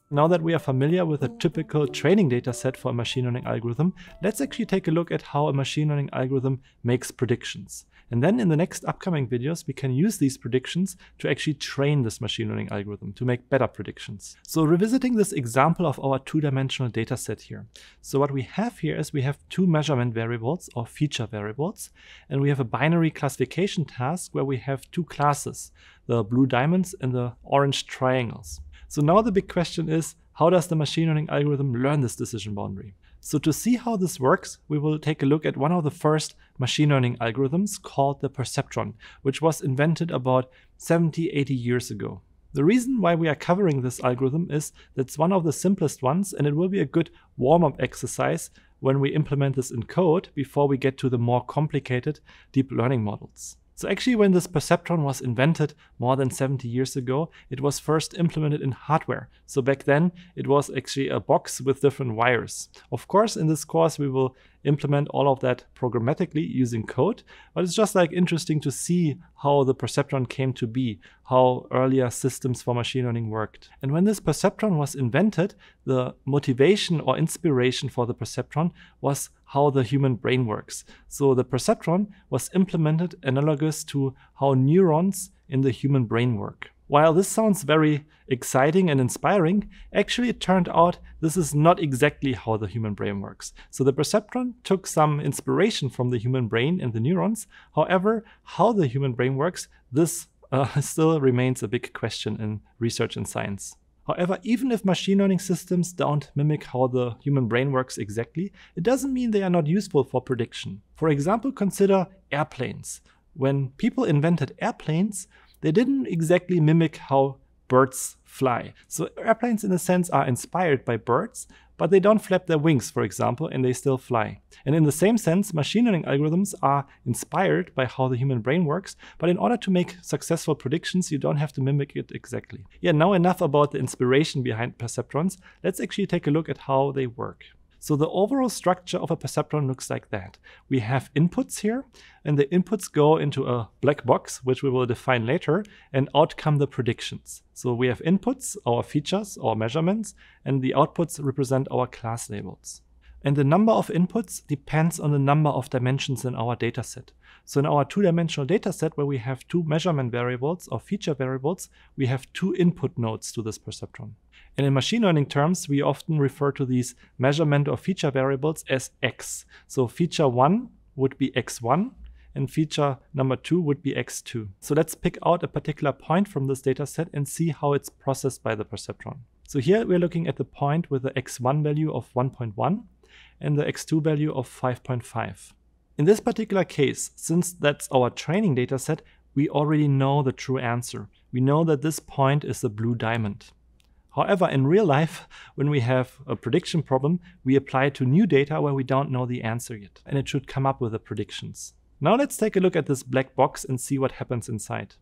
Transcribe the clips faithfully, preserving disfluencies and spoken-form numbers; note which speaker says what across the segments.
Speaker 1: Now that we are familiar with a typical training data set for a machine learning algorithm, let's actually take a look at how a machine learning algorithm makes predictions. And then in the next upcoming videos, we can use these predictions to actually train this machine learning algorithm to make better predictions. So revisiting this example of our two-dimensional data set here. So what we have here is we have two measurement variables or feature variables, and we have a binary classification task where we have two classes, the blue diamonds and the orange triangles. So now the big question is, how does the machine learning algorithm learn this decision boundary? So to see how this works, we will take a look at one of the first machine learning algorithms called the Perceptron, which was invented about seventy, eighty years ago. The reason why we are covering this algorithm is that it's one of the simplest ones, and it will be a good warm-up exercise when we implement this in code before we get to the more complicated deep learning models. So actually, when this perceptron was invented more than seventy years ago, it was first implemented in hardware. So back then, it was actually a box with different wires. Of course, in this course, we will implement all of that programmatically using code, but it's just like interesting to see how the perceptron came to be, how earlier systems for machine learning worked. And when this perceptron was invented, the motivation or inspiration for the perceptron was how the human brain works. So the perceptron was implemented analogous to how neurons in the human brain work. While this sounds very exciting and inspiring, actually it turned out this is not exactly how the human brain works. So the perceptron took some inspiration from the human brain and the neurons. However, how the human brain works, this uh, still remains a big question in research and science. However, even if machine learning systems don't mimic how the human brain works exactly, it doesn't mean they are not useful for prediction. For example, consider airplanes. When people invented airplanes, they didn't exactly mimic how birds fly. So airplanes in a sense are inspired by birds, but they don't flap their wings, for example, and they still fly. And in the same sense, machine learning algorithms are inspired by how the human brain works, but in order to make successful predictions, you don't have to mimic it exactly. Yeah, now enough about the inspiration behind perceptrons. Let's actually take a look at how they work. So the overall structure of a perceptron looks like that. We have inputs here, and the inputs go into a black box, which we will define later, and out come the predictions. So we have inputs, our features, our measurements, and the outputs represent our class labels. And the number of inputs depends on the number of dimensions in our dataset. So in our two-dimensional dataset, where we have two measurement variables or feature variables, we have two input nodes to this perceptron. And in machine learning terms, we often refer to these measurement or feature variables as x. So feature one would be x one, and feature number two would be x two. So let's pick out a particular point from this dataset and see how it's processed by the perceptron. So here we're looking at the point with the x one value of one point one and the x two value of five point five. In this particular case, since that's our training dataset, we already know the true answer. We know that this point is a blue diamond. However, in real life, when we have a prediction problem, we apply it to new data where we don't know the answer yet, and it should come up with the predictions. Now let's take a look at this black box and see what happens inside.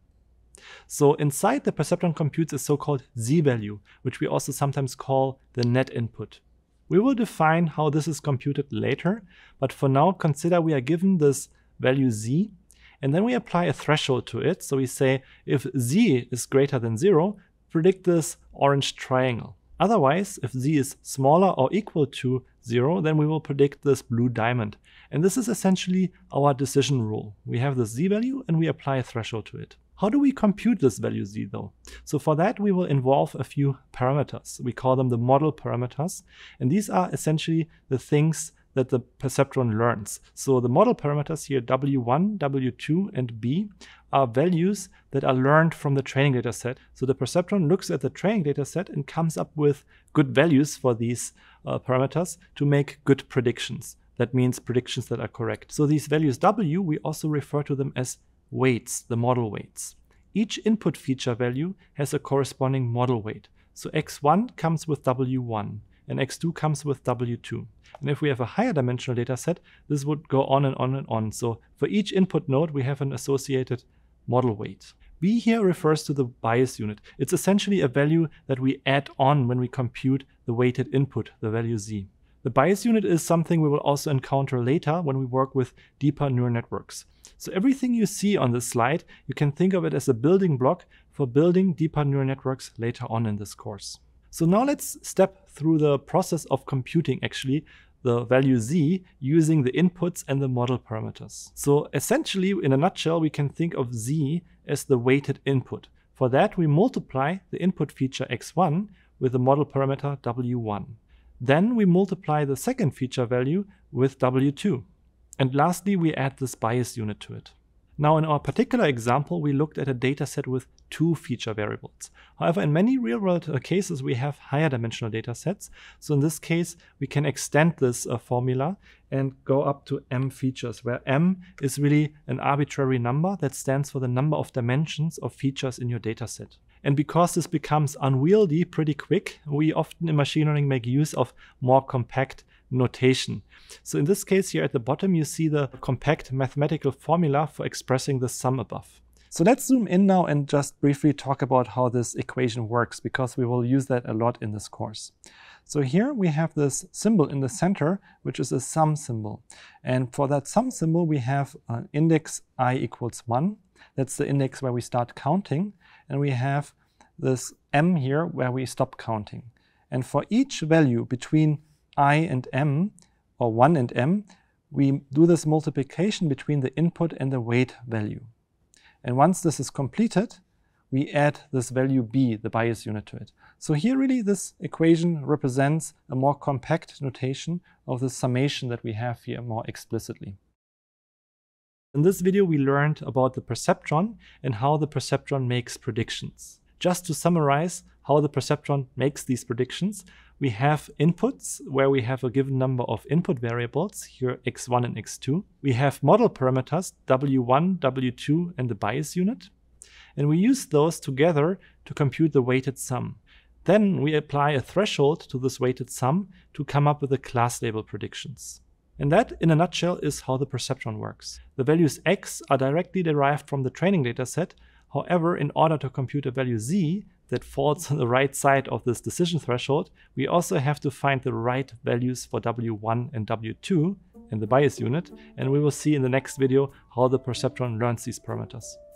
Speaker 1: So inside the perceptron computes a so-called z-value, which we also sometimes call the net input. We will define how this is computed later, but for now consider we are given this value z, and then we apply a threshold to it. So we say if z is greater than zero, predict this orange triangle. Otherwise, if z is smaller or equal to zero, then we will predict this blue diamond. And this is essentially our decision rule. We have the z-value and we apply a threshold to it. How do we compute this value z though? So for that, we will involve a few parameters. We call them the model parameters. And these are essentially the things that the perceptron learns. So the model parameters here, w one, w two, and b, are values that are learned from the training data set. So the perceptron looks at the training data set and comes up with good values for these uh, parameters to make good predictions. That means predictions that are correct. So these values w, we also refer to them as weights, the model weights. Each input feature value has a corresponding model weight. So x one comes with w one, and x two comes with w two. And if we have a higher dimensional data set, this would go on and on and on. So for each input node, we have an associated model weight. B here refers to the bias unit. It's essentially a value that we add on when we compute the weighted input, the value z. The bias unit is something we will also encounter later when we work with deeper neural networks. So everything you see on this slide, you can think of it as a building block for building deeper neural networks later on in this course. So now let's step through the process of computing actually the value z using the inputs and the model parameters. So essentially, in a nutshell, we can think of z as the weighted input. For that, we multiply the input feature x one with the model parameter w one. Then we multiply the second feature value with w two. And lastly, we add this bias unit to it. Now, in our particular example, we looked at a dataset with two feature variables. However, in many real-world uh, cases, we have higher dimensional datasets. So in this case, we can extend this uh, formula and go up to m features, where m is really an arbitrary number that stands for the number of dimensions of features in your dataset. And because this becomes unwieldy pretty quick, we often in machine learning make use of more compact notation. So in this case here at the bottom, you see the compact mathematical formula for expressing the sum above. So let's zoom in now and just briefly talk about how this equation works, because we will use that a lot in this course. So here we have this symbol in the center, which is a sum symbol. And for that sum symbol, we have an index I equals one. That's the index where we start counting. And we have this m here where we stop counting. And for each value between I and m, or one and m, we do this multiplication between the input and the weight value. And once this is completed, we add this value b, the bias unit, to it. So here really this equation represents a more compact notation of the summation that we have here more explicitly. In this video, we learned about the perceptron and how the perceptron makes predictions. Just to summarize how the perceptron makes these predictions, we have inputs where we have a given number of input variables, here x one and x two. We have model parameters w one, w two, and the bias unit. And we use those together to compute the weighted sum. Then we apply a threshold to this weighted sum to come up with the class label predictions. And that, in a nutshell, is how the perceptron works. The values x are directly derived from the training dataset. However, in order to compute a value z that falls on the right side of this decision threshold, we also have to find the right values for w one and w two in the bias unit, and we will see in the next video how the perceptron learns these parameters.